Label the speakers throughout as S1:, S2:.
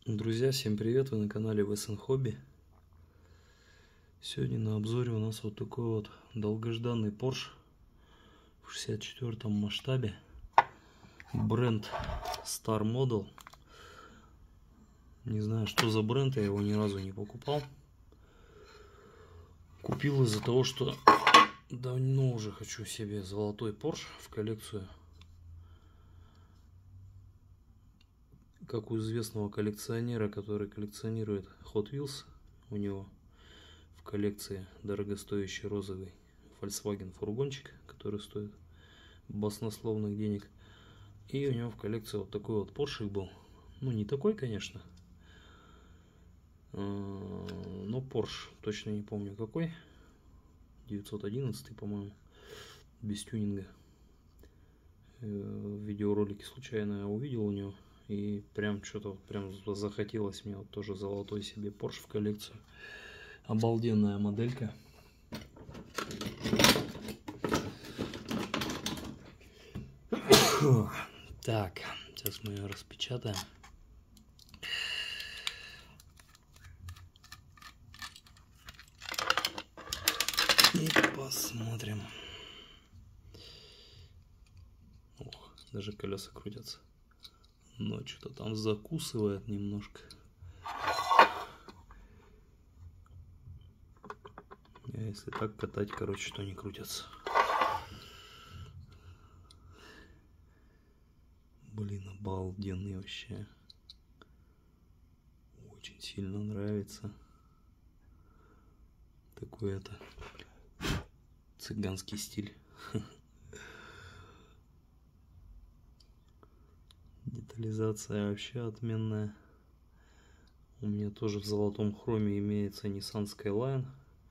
S1: Друзья, всем привет! Вы на канале ВСН Хобби. Сегодня на обзоре у нас вот такой вот долгожданный Porsche в 64 масштабе. Бренд Star Model. Не знаю, что за бренд, я его ни разу не покупал. Купил из-за того, что давно уже хочу себе золотой Porsche в коллекцию. Как у известного коллекционера, который коллекционирует Hot Wheels, у него в коллекции дорогостоящий розовый Volkswagen фургончик, который стоит баснословных денег. И у него в коллекции вот такой вот Porsche был. Ну, не такой, конечно, но Porsche, точно не помню какой. 911, по-моему, без тюнинга. В видеоролике случайно увидел у него. И прям что-то прям захотелось мне вот тоже золотой себе Porsche в коллекцию. Обалденная моделька. Так, сейчас мы ее распечатаем. И посмотрим. Ох, даже колеса крутятся. Но что-то там закусывает немножко. А если так катать, короче, то не крутятся. Блин, обалденный вообще. Очень сильно нравится. Такой это цыганский стиль. Детализация вообще отменная. У меня тоже в золотом хроме имеется Nissan Skyline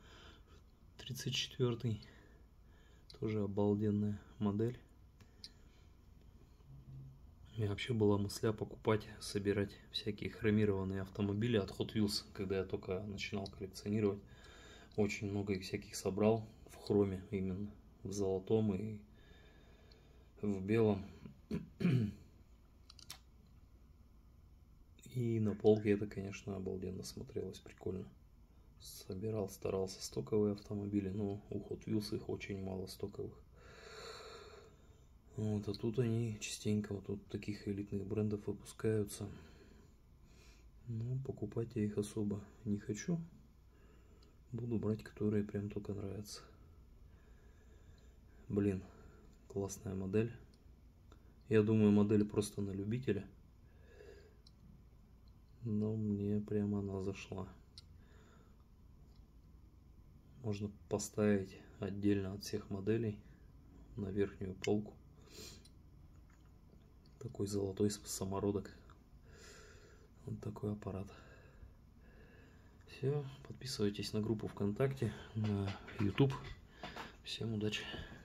S1: 34. Тоже обалденная модель. У меня вообще была мысля покупать, собирать всякие хромированные автомобили от Hot Wheels, когда я только начинал коллекционировать. Очень много их всяких собрал в хроме, именно в золотом и в белом. И на полке это, конечно, обалденно смотрелось, прикольно. Собирал, старался стоковые автомобили, но у Hot Wheels их очень мало стоковых. Вот, а тут они частенько вот тут таких элитных брендов выпускаются. Но покупать я их особо не хочу. Буду брать, которые прям только нравятся. Блин, классная модель. Я думаю, модель просто на любителя. Но мне прямо она зашла. Можно поставить отдельно от всех моделей на верхнюю полку. Такой золотой самородок. Вот такой аппарат. Все, подписывайтесь на группу ВКонтакте, на YouTube. Всем удачи!